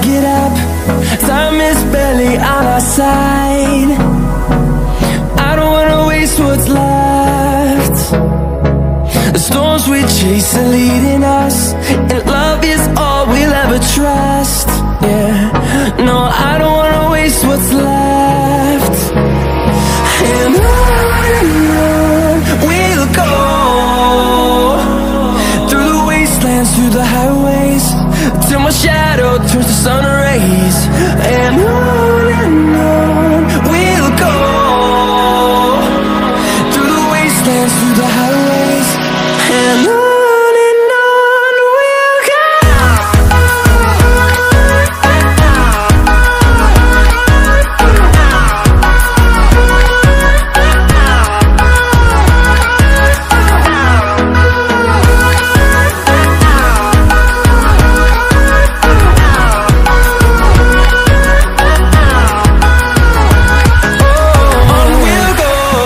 get up, time is barely on our side. I don't wanna waste what's left. The storms we chase are leading us, and love is all we'll ever trust. Yeah, no, I don't wanna waste what's left. And on we'll go, through the wastelands, through the highways, till my shadow turns to sun rays. And on we'll go, through the wastelands, through the highways, and on we'll go.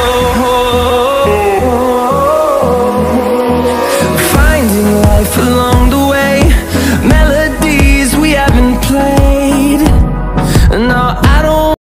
Alone